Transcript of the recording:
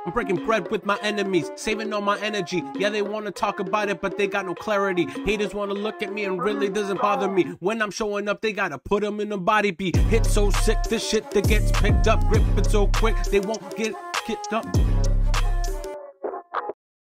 I'm breaking bread with my enemies, saving all my energy. Yeah, they want to talk about it, but they got no clarity. Haters want to look at me and really doesn't bother me. When I'm showing up, they gotta put them in a body beat. Hit so sick, the shit that gets picked up, gripping so quick, they won't get kicked up.